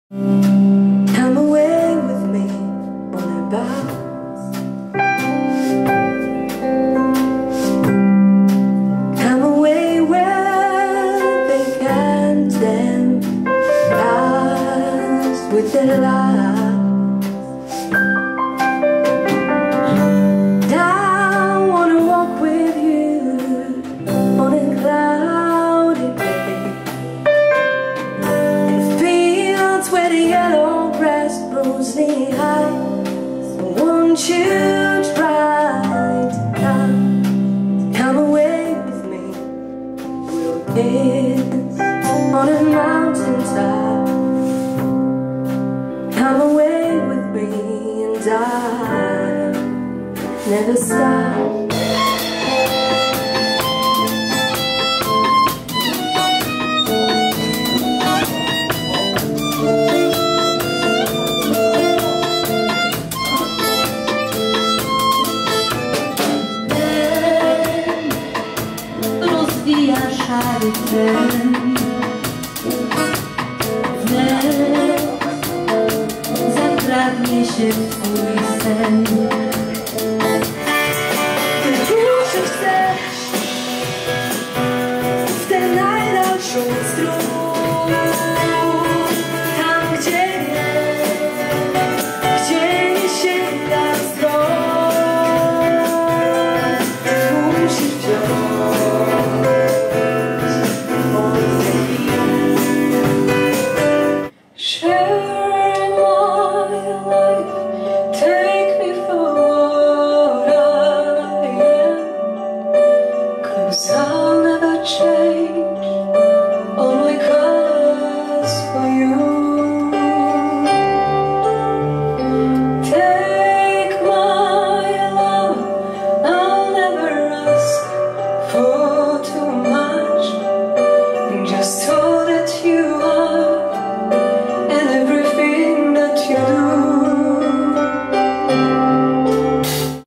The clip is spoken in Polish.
Come away with me on a bus. Come away where they can't tempt us with their lies. I wanna walk with you on a cloudy day, in fields where the yellow grass grows knee high. So won't you try to come away with me? We'll kiss on a mountainside. Come away with me and I never stop. Rozwija szary tlen, wnet zakradnie się w twój sen. Ty duszy chcesz w tę najdalszą stronę, tam gdzie nie sięga wzrok. Ty musisz wziąć moje chwile. Share my life, take me for what I am, 'cause I'll never change all my colors for you. Take my love, I'll never ask for too much, just all that you are and everything that you do.